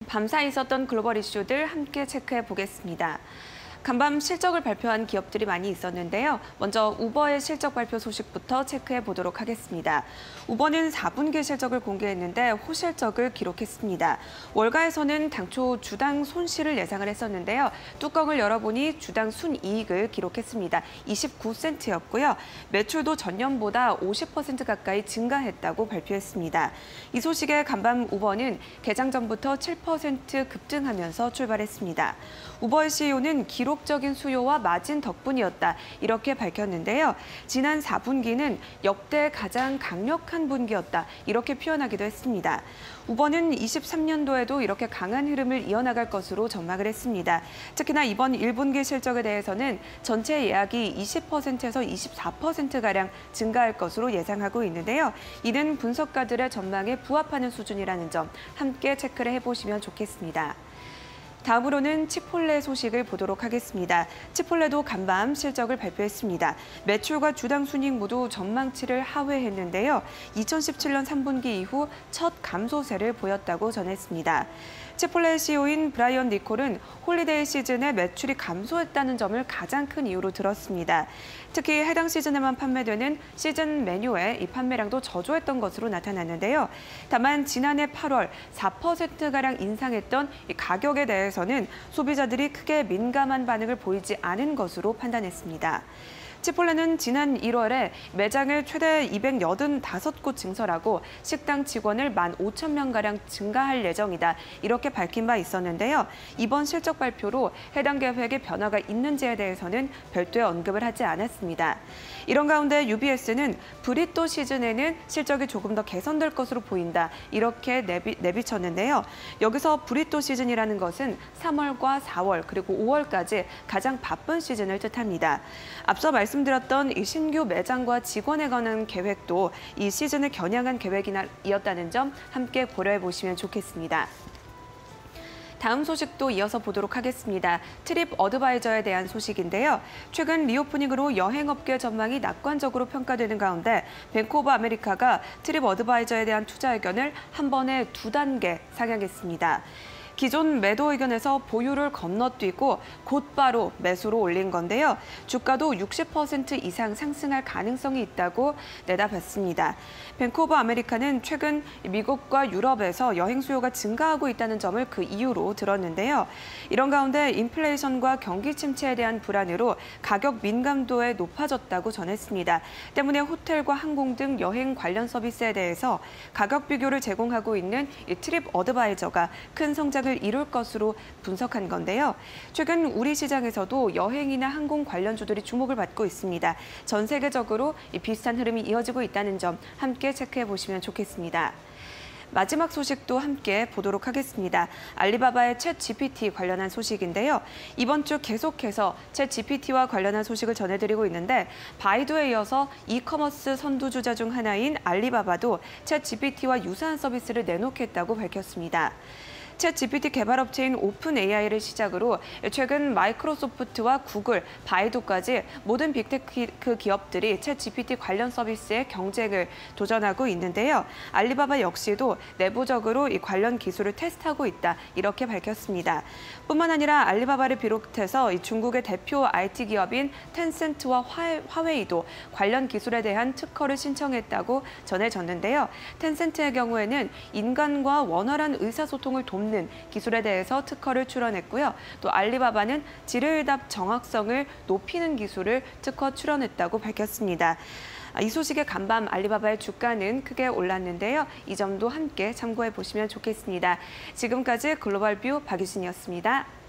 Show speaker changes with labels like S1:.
S1: 밤사이 있었던 글로벌 이슈들 함께 체크해 보겠습니다. 간밤 실적을 발표한 기업들이 많이 있었는데요. 먼저 우버의 실적 발표 소식부터 체크해 보도록 하겠습니다. 우버는 4분기 실적을 공개했는데 호실적을 기록했습니다. 월가에서는 당초 주당 손실을 예상을 했었는데요. 뚜껑을 열어보니 주당 순이익을 기록했습니다. 29센트였고요. 매출도 전년보다 50% 가까이 증가했다고 발표했습니다. 이 소식에 간밤 우버는 개장 전부터 7% 급등하면서 출발했습니다. 우버의 CEO는 기록적인 수요와 마진 덕분이었다, 이렇게 밝혔는데요. 지난 4분기는 역대 가장 강력한 분기였다, 이렇게 표현하기도 했습니다. 우버는 23년도에도 이렇게 강한 흐름을 이어나갈 것으로 전망을 했습니다. 특히나 이번 1분기 실적에 대해서는 전체 예약이 20%에서 24%가량 증가할 것으로 예상하고 있는데요. 이는 분석가들의 전망에 부합하는 수준이라는 점 함께 체크를 해보시면 좋겠습니다. 다음으로는 치폴레 소식을 보도록 하겠습니다. 치폴레도 간밤 실적을 발표했습니다. 매출과 주당 순이익 모두 전망치를 하회했는데요. 2017년 3분기 이후 첫 감소세를 보였다고 전했습니다. 치폴레 CEO인 브라이언 니콜은 홀리데이 시즌에 매출이 감소했다는 점을 가장 큰 이유로 들었습니다. 특히 해당 시즌에만 판매되는 시즌 메뉴의 이 판매량도 저조했던 것으로 나타났는데요. 다만 지난해 8월 4%가량 인상했던 이 가격에 대해서는 소비자들이 크게 민감한 반응을 보이지 않은 것으로 판단했습니다. 치폴레는 지난 1월에 매장을 최대 285곳 증설하고 식당 직원을 15,000명가량 증가할 예정이다, 이렇게 밝힌 바 있었는데요. 이번 실적 발표로 해당 계획에 변화가 있는지에 대해서는 별도의 언급을 하지 않았습니다. 이런 가운데 UBS는 브리또 시즌에는 실적이 조금 더 개선될 것으로 보인다, 이렇게 내비쳤는데요. 여기서 브리또 시즌이라는 것은 3월과 4월 그리고 5월까지 가장 바쁜 시즌을 뜻합니다. 앞서 말씀드렸던 이 신규 매장과 직원에 관한 계획도 이 시즌을 겨냥한 계획이었다는 점 함께 고려해 보시면 좋겠습니다. 다음 소식도 이어서 보도록 하겠습니다. 트립 어드바이저에 대한 소식인데요. 최근 리오프닝으로 여행업계 전망이 낙관적으로 평가되는 가운데 뱅크 오브 아메리카가 트립 어드바이저에 대한 투자 의견을 한 번에 2단계 상향했습니다. 기존 매도 의견에서 보유를 건너뛰고 곧바로 매수로 올린 건데요. 주가도 60% 이상 상승할 가능성이 있다고 내다봤습니다. 뱅크 오브 아메리카는 최근 미국과 유럽에서 여행 수요가 증가하고 있다는 점을 그 이유로 들었는데요. 이런 가운데 인플레이션과 경기 침체에 대한 불안으로 가격 민감도에 높아졌다고 전했습니다. 때문에 호텔과 항공 등 여행 관련 서비스에 대해서 가격 비교를 제공하고 있는 이 트립 어드바이저가 큰 성장을 이룰 것으로 분석한 건데요. 최근 우리 시장에서도 여행이나 항공 관련주들이 주목을 받고 있습니다. 전 세계적으로 비슷한 흐름이 이어지고 있다는 점 함께 체크해 보시면 좋겠습니다. 마지막 소식도 함께 보도록 하겠습니다. 알리바바의 챗 GPT 관련한 소식인데요. 이번 주 계속해서 챗 GPT와 관련한 소식을 전해드리고 있는데 바이두에 이어서 이커머스 선두주자 중 하나인 알리바바도 챗 GPT와 유사한 서비스를 내놓겠다고 밝혔습니다. 챗 GPT 개발업체인 오픈 AI를 시작으로 최근 마이크로소프트와 구글, 바이두까지 모든 빅테크 기업들이 챗 GPT 관련 서비스의 경쟁을 도전하고 있는데요. 알리바바 역시도 내부적으로 이 관련 기술을 테스트하고 있다, 이렇게 밝혔습니다. 뿐만 아니라 알리바바를 비롯해서 중국의 대표 IT 기업인 텐센트와 화웨이도 관련 기술에 대한 특허를 신청했다고 전해졌는데요. 텐센트의 경우에는 인간과 원활한 의사소통을 돕는 기술에 대해서 특허를 출원했고요. 또 알리바바는 질의응답 정확성을 높이는 기술을 특허 출원했다고 밝혔습니다. 이 소식에 간밤 알리바바의 주가는 크게 올랐는데요. 이 점도 함께 참고해 보시면 좋겠습니다. 지금까지 글로벌 뷰 박유진이었습니다.